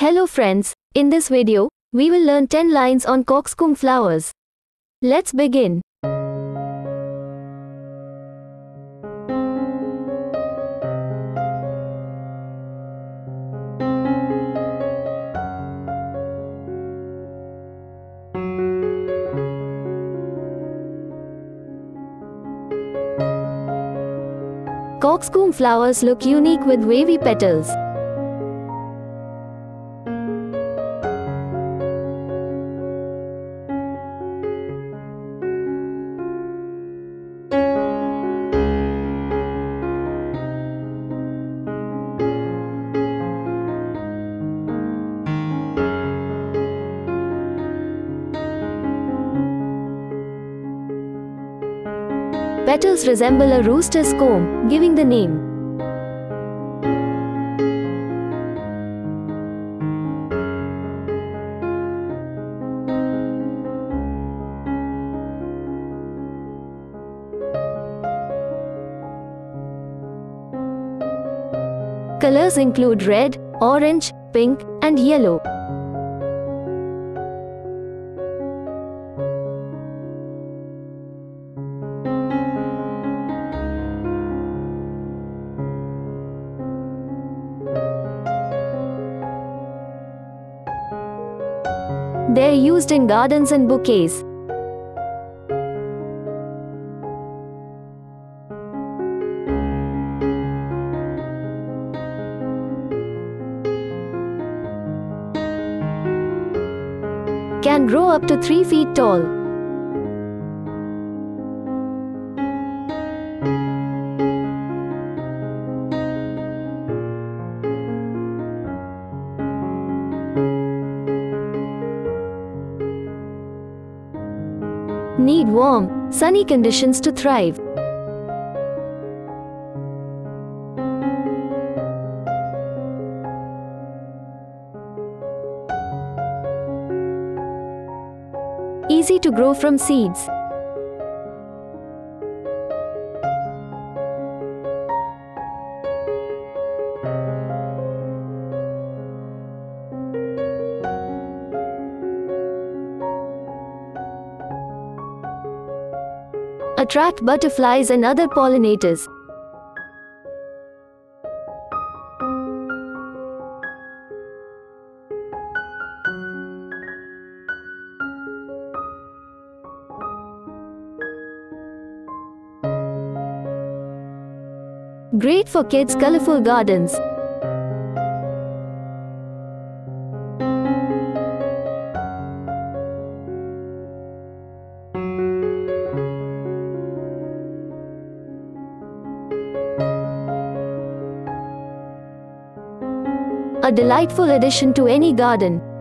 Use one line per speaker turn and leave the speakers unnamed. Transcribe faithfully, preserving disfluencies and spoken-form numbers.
Hello friends, in this video, we will learn ten lines on cockscomb flowers. Let's begin. Cockscomb flowers look unique with wavy petals. Petals resemble a rooster's comb, giving the name. Colors include red, orange, pink, and yellow. They are used in gardens and bouquets. Can grow up to three feet tall. Need warm, sunny conditions to thrive. Easy to grow from seeds. Attract butterflies and other pollinators. Great for kids' colorful gardens. A delightful addition to any garden.